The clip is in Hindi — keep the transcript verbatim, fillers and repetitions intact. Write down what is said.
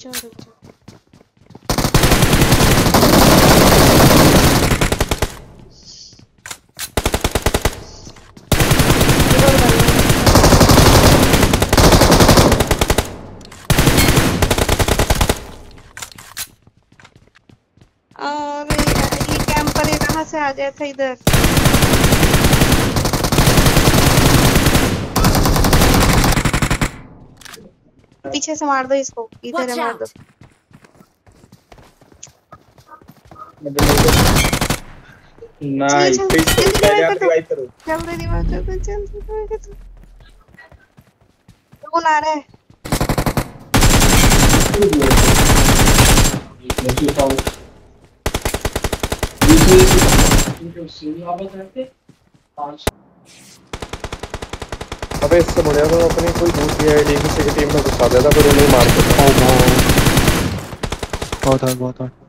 जाओ रुक जाओ। अरे यार ये कैंपर ये कहाँ से आ गया था इधर? पीछे से मार दो इसको, इधर है मार दो। नाइस, जल्दी रिवाइव करो, करो। जल्दी रिवाइव कर दो, जल्दी रिवाइव कर दो। कौन आ रहा है? अबे इससे बढ़िया तो अपनी कोई दूसरी आईडी किसी की टीम में घुसा देता, फिर उन्हें मार देता। बहुत बहुत बहुत